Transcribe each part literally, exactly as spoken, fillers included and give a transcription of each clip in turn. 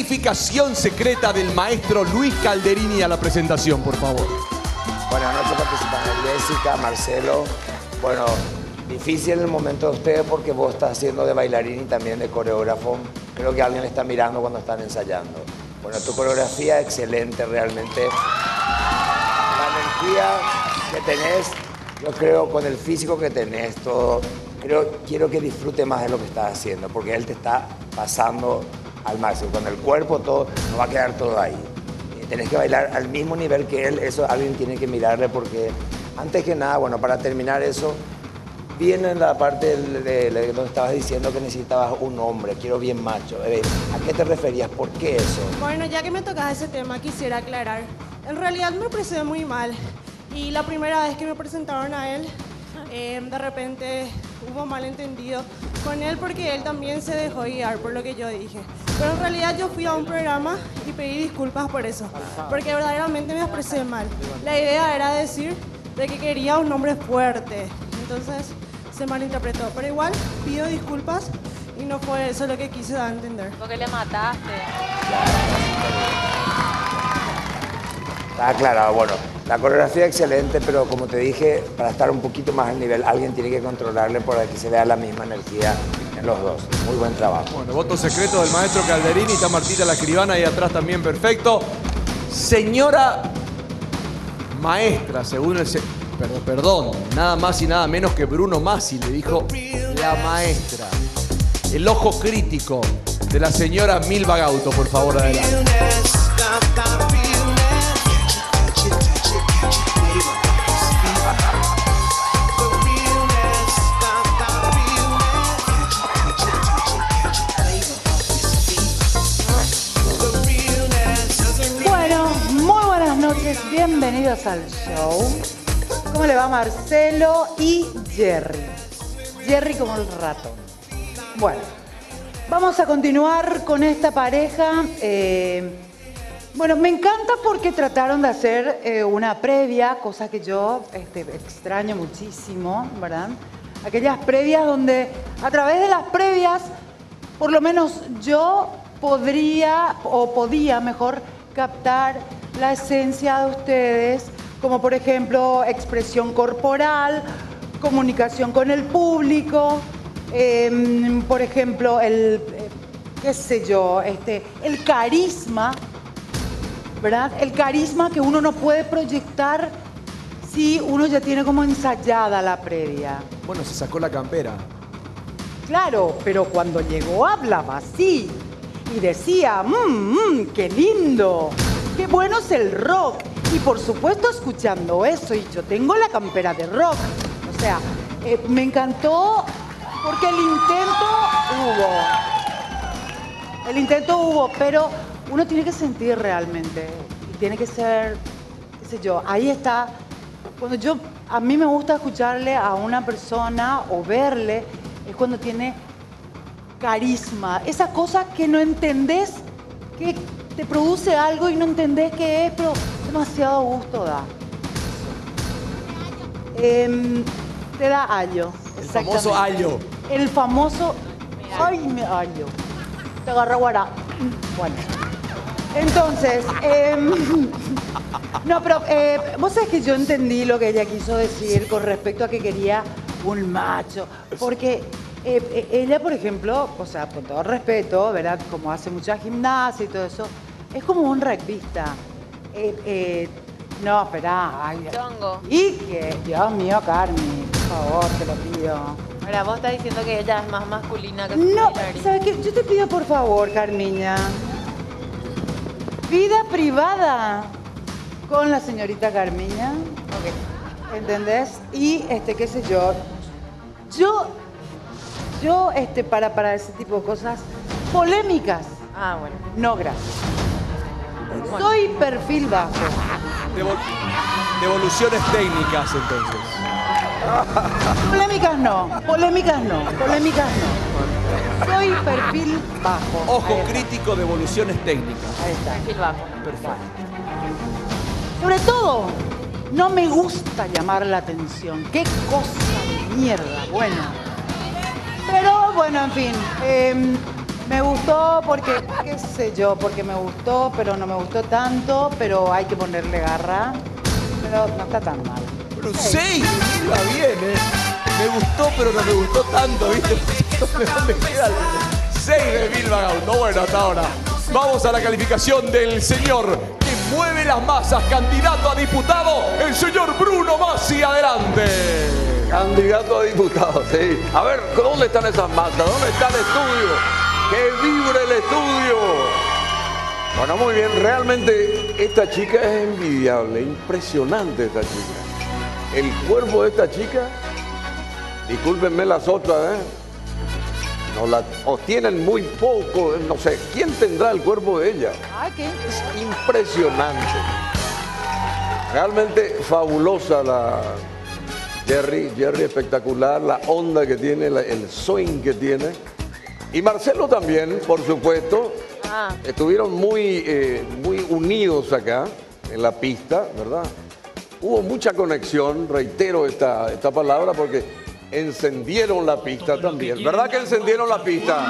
calificación secreta del maestro Luis Calderini a la presentación, por favor. Buenas noches, participantes. Jessica, Marcelo. Bueno, difícil en el momento de ustedes porque vos estás haciendo de bailarín y también de coreógrafo. Creo que alguien le está mirando cuando están ensayando. Bueno, tu coreografía excelente, realmente. La energía que tenés, yo creo, con el físico que tenés, todo, creo, quiero que disfrute más de lo que estás haciendo, porque él te está pasando al máximo. Con el cuerpo, todo, no va a quedar todo ahí. Tenés que bailar al mismo nivel que él, eso alguien tiene que mirarle, porque antes que nada, bueno, para terminar eso, viene la parte de, de, de donde estabas diciendo que necesitabas un hombre, quiero bien macho. ¿A qué te referías? ¿Por qué eso? Bueno, ya que me tocas ese tema, quisiera aclarar. En realidad me presenté muy mal. Y la primera vez que me presentaron a él, eh, de repente hubo malentendido con él porque él también se dejó guiar por lo que yo dije. Pero en realidad yo fui a un programa y pedí disculpas por eso, porque verdaderamente me expresé mal. La idea era decir de que quería un hombre fuerte, entonces se malinterpretó. Pero igual pido disculpas y no fue eso lo que quise dar a entender. Porque le mataste. Está aclarado. Bueno, la coreografía excelente, pero como te dije, para estar un poquito más al nivel, alguien tiene que controlarle para que se vea la misma energía en los dos. Muy buen trabajo. Bueno, voto secreto del maestro Calderini, está Martita la escribana ahí atrás también, perfecto. Señora maestra, según el... Se... Perdón, perdón, nada más y nada menos que Bruno Masi le dijo la maestra. El ojo crítico de la señora Milva Gauto, por favor, adelante. Bienvenidos al show. ¿Cómo le va Marcelo y Jerry? Jerry como el ratón. Bueno, vamos a continuar con esta pareja. Eh, bueno, me encanta porque trataron de hacer eh, una previa, cosa que yo este, extraño muchísimo, ¿verdad? Aquellas previas donde a través de las previas, por lo menos yo podría o podía mejor captar la esencia de ustedes, como por ejemplo expresión corporal, comunicación con el público, eh, por ejemplo el, eh, qué sé yo, este, el carisma, ¿verdad? El carisma que uno no puede proyectar si uno ya tiene como ensayada la previa. Bueno, se sacó la campera. Claro, pero cuando llegó hablaba así y decía, mmm, mmm, qué lindo. Qué bueno es el rock. Y por supuesto escuchando eso, y yo tengo la campera de rock. O sea, eh, me encantó porque el intento hubo. El intento hubo, pero uno tiene que sentir realmente. Y tiene que ser, qué sé yo, ahí está. Cuando yo, a mí me gusta escucharle a una persona o verle, es cuando tiene carisma. Esa cosa que no entendés, que te produce algo y no entendés qué es, pero demasiado gusto da. Eh, te da ayo. El famoso ayo. El famoso... Ay, me ayo. Te agarra guará. Bueno. Entonces, eh, no, pero eh, vos sabés que yo entendí lo que ella quiso decir con respecto a que quería un macho. Porque eh, ella, por ejemplo, o sea, con todo respeto, ¿verdad? Como hace mucha gimnasia y todo eso, es como un rugbyista. Eh, eh, no, espera. Ay, Chongo. Y que, Dios mío, Carmen, por favor, te lo pido. Ahora, vos estás diciendo que ella es más masculina que su No, bailarín. ¿sabes qué? Yo te pido, por favor, Carmiña, vida privada con la señorita Carmiña. Ok. ¿Entendés? Y, este, qué sé yo, yo, yo, este, para, para ese tipo de cosas polémicas, Ah, bueno. no, gracias. Soy perfil bajo. Devol devoluciones técnicas, entonces. Polémicas no, polémicas no, polémicas no. Soy perfil bajo. Ojo crítico, devoluciones técnicas. Ahí está. Perfil bajo. Perfecto. Sobre todo, no me gusta llamar la atención. Qué cosa de mierda, bueno. Pero bueno, en fin. Eh, Me gustó porque, qué sé yo, porque me gustó, pero no me gustó tanto, pero hay que ponerle garra. Pero no está tan mal. Pero seis, va bien, ¿eh? Me gustó, pero no me gustó tanto, ¿viste? ¿Dónde queda el seis de Vilma Gauto? Bueno, hasta ahora. Vamos a la calificación del señor que mueve las masas, candidato a diputado, el señor Bruno Masi. Adelante. Candidato a diputado, sí. A ver, ¿dónde están esas masas? ¿Dónde está el estudio? ¡Que vibre el estudio! Bueno, muy bien. Realmente esta chica es envidiable, impresionante esta chica. El cuerpo de esta chica, discúlpenme las otras, ¿eh? No la, o tienen muy poco, no sé. ¿Quién tendrá el cuerpo de ella? Ay, ¿qué? Es impresionante. Realmente fabulosa la Jerry. Jerry espectacular, la onda que tiene, la, el swing que tiene. Y Marcelo también, por supuesto. Ah. Estuvieron muy, eh, muy unidos acá en la pista, ¿verdad? Hubo mucha conexión, reitero esta, esta palabra, porque encendieron la pista también. ¿Verdad que encendieron la pista?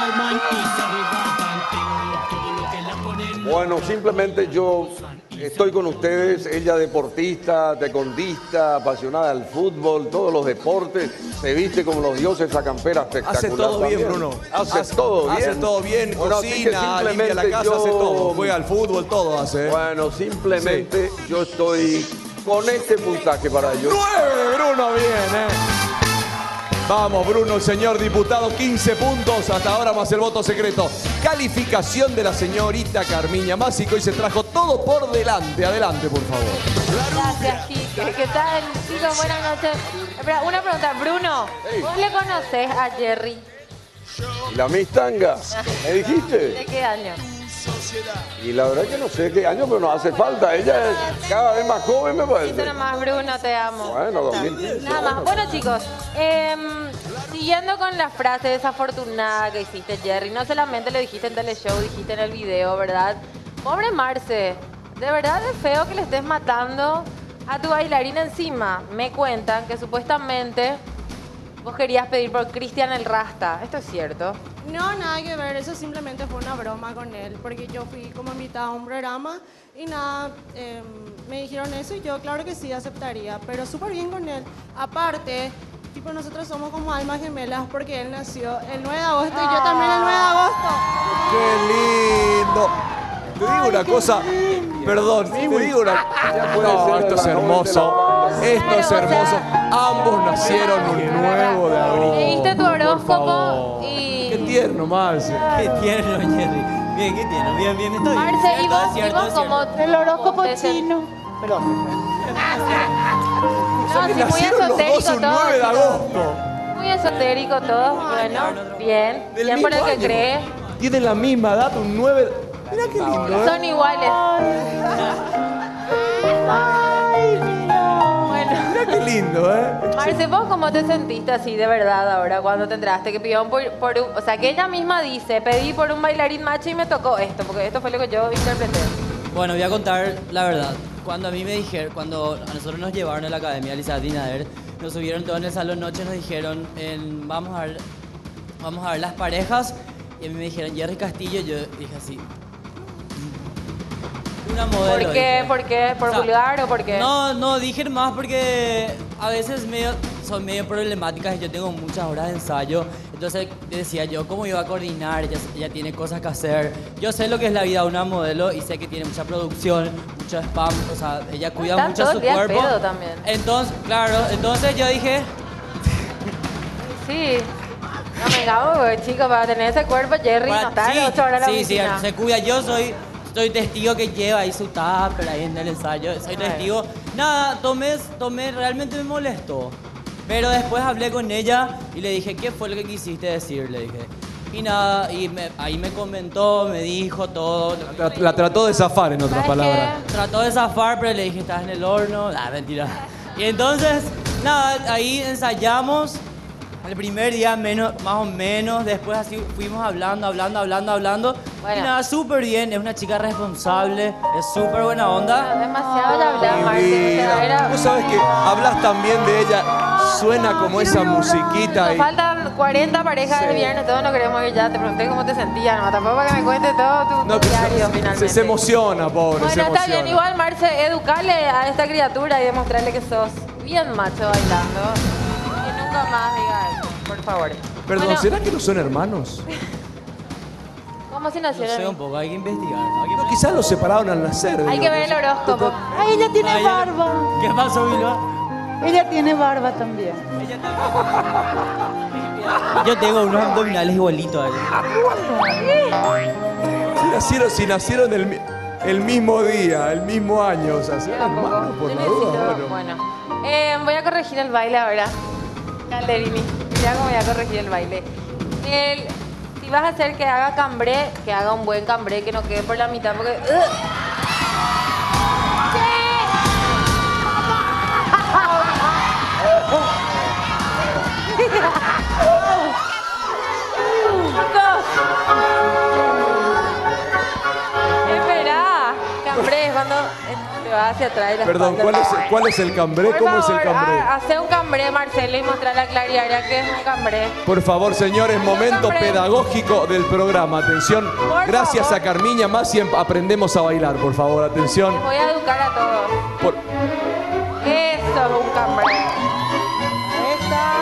Bueno, simplemente yo estoy con ustedes, ella deportista, taekwondista, apasionada del fútbol, todos los deportes, se viste como los dioses, esa campera espectacular. Hace todo bien, también. Bruno. Hace, Hace- todo bien. Hace todo bien, Bueno, así que cocina, limpia la casa, yo- hace todo. Juega al fútbol, todo hace. ¿eh? Bueno, simplemente yo estoy con este puntaje para ellos. nueve de Bruno, bien, ¿eh? Vamos, Bruno, el señor diputado, quince puntos hasta ahora más el voto secreto. Calificación de la señorita Carmiña Masi, que hoy se trajo todo por delante. Adelante, por favor. Gracias, Quique. ¿Qué tal? Chicos, buenas noches. Espera, una pregunta. Bruno, Hey. ¿vos le conocés a Jerry? ¿Y la Miss Tanga? ¿Me dijiste? ¿De qué año? Y la verdad que no sé qué año, pero no hace falta. Ella es cada vez más joven, me Eso parece. nomás, Bruno, te amo. Bueno, dos mil quince. Nada más. Bueno, chicos, em, siguiendo con la frase desafortunada que hiciste, Jerry, no solamente lo dijiste en Teleshow, dijiste en el video, ¿verdad? Pobre Marce, de verdad es feo que le estés matando a tu bailarina encima. Me cuentan que supuestamente vos querías pedir por Cristian el Rasta. ¿Esto es cierto? No, nada que ver, eso simplemente fue una broma con él, porque yo fui como invitada a un programa y nada, eh, me dijeron eso y yo claro que sí aceptaría, pero súper bien con él. Aparte, tipo nosotros somos como almas gemelas porque él nació el nueve de agosto y yo también el nueve de agosto. ¡Qué lindo! Te digo una cosa, perdón, te digo una... No, esto es hermoso, esto es hermoso. Ambos nacieron un nuevo de abril. Leíste tu Por horóscopo favor. y... Qué tierno, Marce. Qué tierno, Jerry. Bien, qué tierno. Bien, bien, estoy bien. Marce, y Cierto, vos, es y cierto, vos es como... cierto. El horóscopo Ustedes en- chino. Perdón. No, sí, muy Nacieron los esotérico dos un todo. nueve de agosto. Muy esotérico todo. Bueno, bien. Del Bien por el mismo que año. cree. Tienen la misma edad, un nueve. Mira qué lindo, ¿eh? Son iguales. Bueno, Mira qué lindo, ¿eh? Marce, ¿vos cómo te sentiste así de verdad ahora cuando te enteraste que pidieron por, por un... O sea, que ella misma dice, pedí por un bailarín macho y me tocó esto, porque esto fue lo que yo interpreté. Bueno, voy a contar la verdad. Cuando a mí me dijeron, cuando a nosotros nos llevaron a la academia Lizeth Dinader, nos subieron todos en el salón noche, nos dijeron, en- vamos, a ver, vamos a ver las parejas. Y a mí me dijeron Jerry Castillo, yo dije así. Una modelo. ¿Por qué? dije. ¿Por qué? ¿Por O sea, vulgar o por qué? No, no, dije más porque a veces medio, son medio problemáticas y yo tengo muchas horas de ensayo. Entonces decía yo, ¿cómo iba a coordinar? Ella, ella tiene cosas que hacer. Yo sé lo que es la vida de una modelo y sé que tiene mucha producción, mucho spam. O sea, ella cuida Está mucho todo su el día al cuerpo. pedo también. Entonces, claro, entonces yo dije, Sí. No me cago, chico, para tener ese cuerpo, Jerry no está sí, ocho horas en la sí, sí, oficina. se cuida. Yo soy, soy testigo que lleva ahí su tupper ahí en el ensayo. Soy Ay. testigo. Nada, tomé, tomé, realmente me molestó. Pero después hablé con ella y le dije, ¿qué fue lo que quisiste decir? Le dije. Y nada, y me- ahí me comentó, me dijo todo. lo que- La, la trató de zafar, en otras ¿Sabes palabras. qué? Trató de zafar, pero le dije, estás en el horno. Ah, mentira. Y entonces, nada, ahí ensayamos. El primer día menos, más o menos, después así fuimos hablando, hablando, hablando, hablando. Bueno. Y nada, súper bien, es una chica responsable, es súper buena onda. Demasiado ya hablaba, Marce. O sea, era... Vos sabés que hablas también de ella, suena como esa musiquita. Nos Y... faltan cuarenta parejas Sí. del viernes, todos nos queremos ir ya. Te pregunté cómo te sentías, no, tampoco para que me cuentes todo tu No, que diario se, finalmente. se, se emociona, pobre, Bueno, se está emociona. bien, igual Marce, educarle a esta criatura y demostrarle que sos bien macho bailando. Que nunca más diga eso, por favor. Perdón, Bueno, ¿será que no son hermanos? ¿cómo si No nacieron? sé un poco, hay que investigar. Hay que, No, quizás los separaron al nacer. Hay digo. que ver el horóscopo. Ay, ella tiene Ay, barba. ¿Qué pasó, Vilma? Ella tiene barba también. Yo tengo unos abdominales igualitos a ella. Si nacieron, si nacieron el, mi- el mismo día, el mismo año, o sea, Yo serán tampoco. hermanos por Yo la duda. necesito- Bueno. Bueno, Eh, voy a corregir el baile ahora. Calderini, mira cómo voy a corregir el baile. El- si vas a hacer que haga cambré, que haga un buen cambré, que no quede por la mitad, porque... ¡Ugh! Espera, cambré es cuando eh, te vas hacia atrás y la Perdón, espalda. ¿cuál es, ¿cuál es el cambré? Por ¿Cómo es favor, el cambré? ha- hace un cambré, Marcelo, y mostrarle a Clariaria que es un cambré. Por favor, señores, momento cambré. pedagógico del programa. Atención, Por gracias favor. a Carmiña Masi em- aprendemos a bailar, por favor, atención. Les voy a educar a todos. Por- Eso es un cambré. Esta.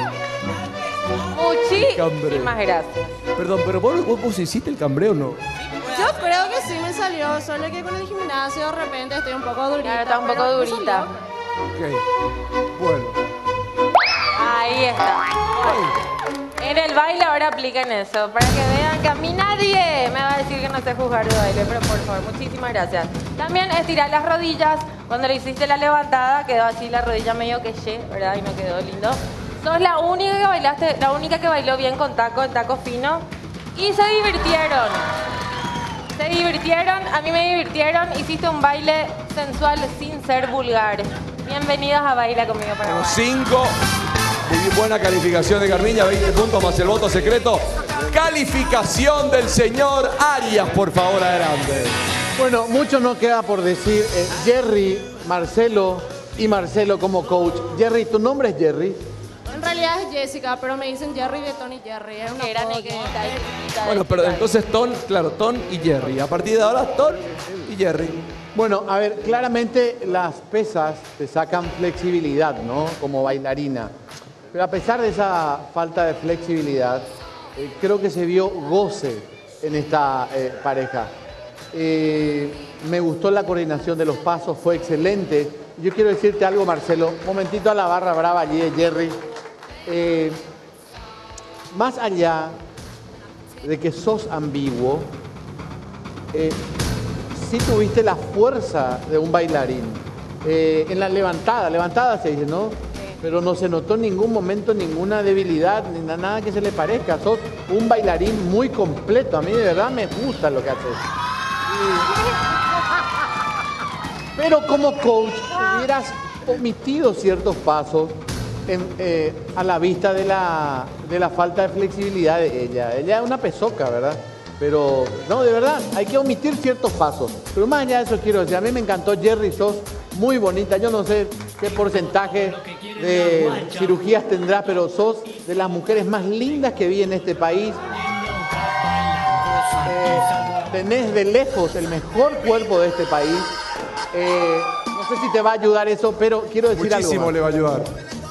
Cambré. Muchísimas gracias. Perdón, pero vos, vos, vos hiciste el cambré o no? Yo creo que sí me salió, solo que con el gimnasio de repente estoy un poco durita. Claro, está un poco pero me durita. salió. Ok. Bueno. Ahí está. En el baile ahora apliquen eso, para que vean que a mí nadie me va a decir que no sé juzgar de baile, pero por favor, muchísimas gracias. También estirar las rodillas, cuando le hiciste la levantada, quedó así la rodilla medio que ye, ¿verdad? Y no quedó lindo. Sos la única que bailaste, la única que bailó bien con taco, en taco fino, y se divirtieron. Se divirtieron, a mí me divirtieron, hiciste un baile sensual sin ser vulgar. Bienvenidos a Baila Conmigo para Bueno, Bailar. cinco. Muy buena calificación de Carmiña, veinte puntos más el voto secreto. Calificación del señor Arias, por favor, adelante. Bueno, mucho no queda por decir. Eh, Jerry, Marcelo y Marcelo como coach. Jerry, ¿tu nombre es Jerry? En realidad es Jessica, pero me dicen Jerry de Tony Jerry. Es una Que era apodo negrita que- y chiquita, Bueno, de pero chica. entonces Ton, claro, Ton y Jerry. A partir de ahora, Ton y Jerry. Bueno, a ver, claramente las pesas te sacan flexibilidad, ¿no? Como bailarina. Pero a pesar de esa falta de flexibilidad, eh, creo que se vio goce en esta eh, pareja. Eh, me gustó la coordinación de los pasos, fue excelente. Yo quiero decirte algo, Marcelo. Un momentito a la barra brava allí de Jerry. Eh, más allá de que sos ambiguo, eh, sí tuviste la fuerza de un bailarín. Eh, en la levantada, levantada se dice, ¿no? Pero no se notó en ningún momento ninguna debilidad, ni na- nada que se le parezca. Sos un bailarín muy completo. A mí de verdad me gusta lo que haces. Y- Pero como coach hubieras omitido ciertos pasos en, eh, a la vista de la, de la falta de flexibilidad de ella. Ella es una pesoca, ¿verdad? Pero, no, de verdad, hay que omitir ciertos pasos. Pero más allá de eso quiero decir, a mí me encantó Jerry, sos muy bonita. Yo no sé qué porcentaje de cirugías tendrás, pero sos de las mujeres más lindas que vi en este país. Eh, tenés de lejos el mejor cuerpo de este país. Eh, no sé si te va a ayudar eso, pero quiero decir Muchísimo algo. le va a ayudar.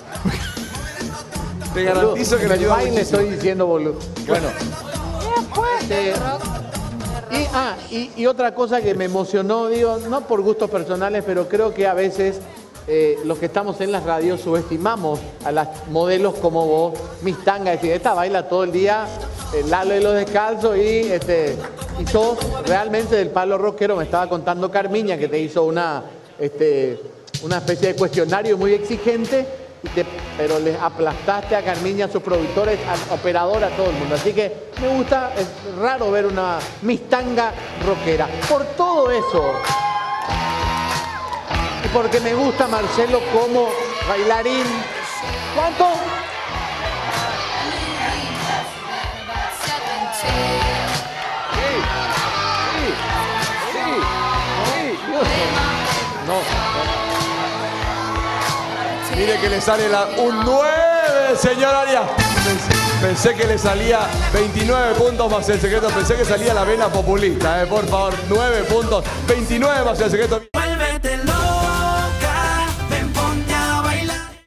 Te más. garantizo que le Del ayuda baile muchísimo. estoy diciendo, boludo. Bueno. Este, y, ah, y, y otra cosa que me emocionó, digo, no por gustos personales, pero creo que a veces eh, los que estamos en las radios subestimamos a las modelos como vos, mis tangas, decir, esta baila todo el día, el Lalo y los descalzos, y, este, y sos realmente del palo rockero. Me estaba contando Carmiña que te hizo una, este, una especie de cuestionario muy exigente. Y te- pero les aplastaste a Carmiña, a sus productores, al operador, a todo el mundo. Así que me gusta, es raro ver una mistanga rockera. Por todo eso, y porque me gusta Marcelo como bailarín. ¿Cuánto? que le sale la, un nueve, señor Arias. Pensé, pensé que le salía veintinueve puntos más el secreto. Pensé que salía la vena populista, eh, por favor. nueve puntos, veintinueve más el secreto.